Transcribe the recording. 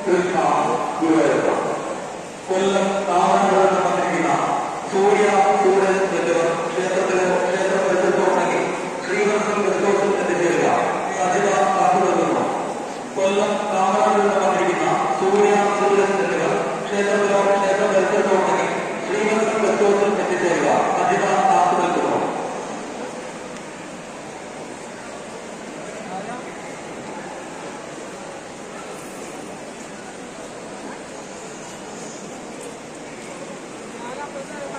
കൃഷ്ണ ഗുരുവായൂരപ്പ. കൊല്ലം താമരപുരത്ത് വന്നിരിക്കുന്ന സൂര്യ സൂരജ് എന്നിവർ ക്ഷേത്ര പരിസരത്തോടങ്ങി ശ്രീവത്സം ക്രിസ്തോസിൽ എത്തിച്ചേരുക. സജിത കാത്തുനിൽക്കുന്നു. കൊല്ലം താമരപുരത്ത് വന്നിരിക്കുന്ന സൂര്യ സൂരജ് എന്നിവർ ക്ഷേത്ര പരിസരത്തോടങ്ങി ശ്രീവത്സം ക്രിസ്തോസിൽ എത്തിച്ചേരുക. സജിത കാത്തുനിൽക്കുന്നു. Gracias.